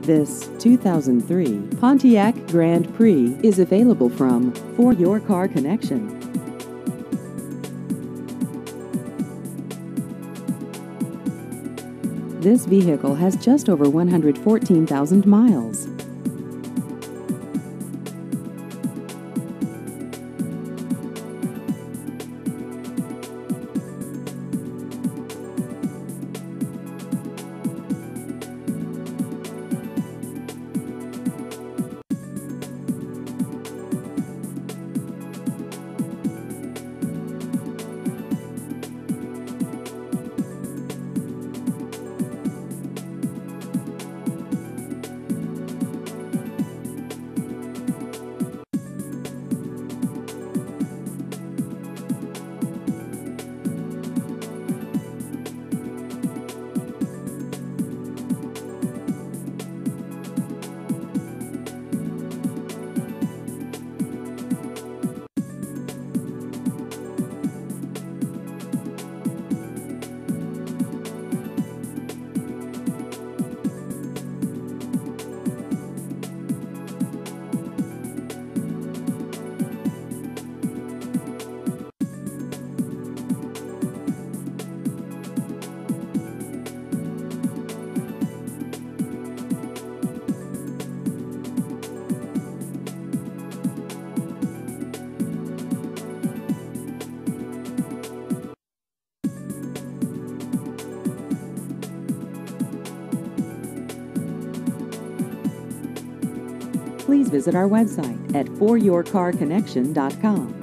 This 2003 Pontiac Grand Prix is available from For Your Car Connection. This vehicle has just over 114,000 miles. Please visit our website at foryourcarconnection.com.